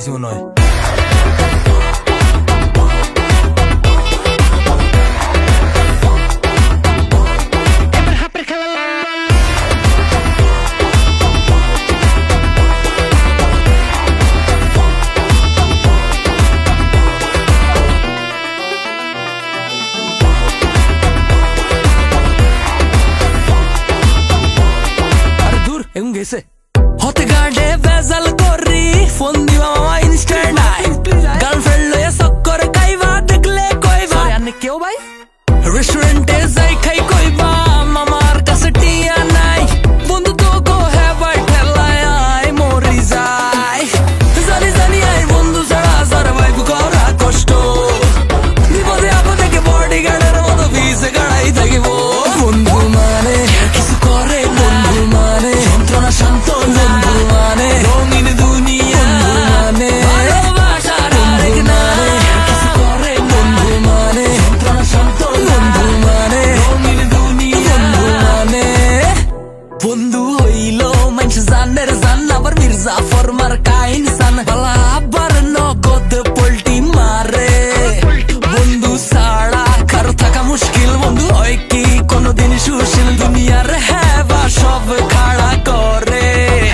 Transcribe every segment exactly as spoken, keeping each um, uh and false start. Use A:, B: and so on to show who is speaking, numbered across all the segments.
A: এলাইছি মনে হয়। গেছে হতে গার্ডে বেজাল করি ফোন দিবা মামা ইনস্ট্যান্ট গার্লফ্রেন্ড লয়ে চক্কর খাইবা দেখলে কইবা আনে কেউ ভাই রেস্টুরেন্টে যাই খাই কইবা মামার কাছে টিয়া নাই বন্ধু তো গো হেবাই ঠেলায় আই মরি যাই জানি জানি আই বন্ধু ছাড়া সারভাইভ করা কষ্ট বিপদে আপদে কে বডি গার্ডের মতো ভিজে গাড়াই থাকিব বন্ধু মানে কিছু করে বন্ধু মানে শান্ত বন্ধু মানে রঙিন দুনিয়া মানে ভালোবাসার আরেক নামে কিছু করে বন্ধু মানে শান্ত বন্ধু মানে রঙিন দুনিয়া মানে বন্ধু হইল মানুষ জানের জান আবার মির্জা ফরমার কাইন সান বালা আবার নগদ পোল্টি মারে বন্ধু ছাড়া কারো থাকা মুশকিল বন্ধু হয় কি কোনদিন সুশীল দুনিয়ার হেবা সব খাড়া করে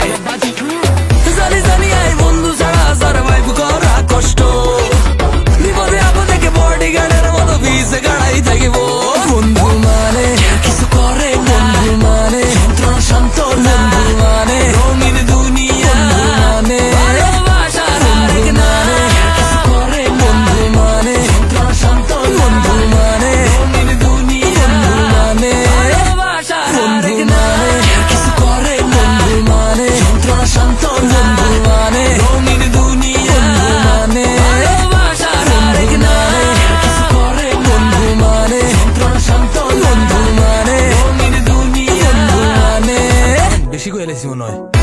A: জানি জানি আই বন্ধু ছাড়া সারভাইভ করা কষ্ট বিপদে আপদে কে বডি গার্ডের মতো ভিজে গাড়াই থাকিব বন্ধু মানে কিছু করে বন্ধু মানে শান্ত বন্ধু মানে রঙিন দুনিয়া মানে ভালোবাসার আরেক নামে কিছু করে বন্ধু মানে শান্ত বন্ধু মানে রঙিন দুনিয়া মানে ভালোবাসার আরেক নামে কিছু করে বন্ধু মানে শান্ত বন্ধু মানে রঙিন দুনিয়া মানে ভালোবাসার আরেক নামে কিছু করে বন্ধু মানে শান্ত বন্ধু মানে রঙিন দুনিয়া মানে বেশি কইলাইছি মনে হয়।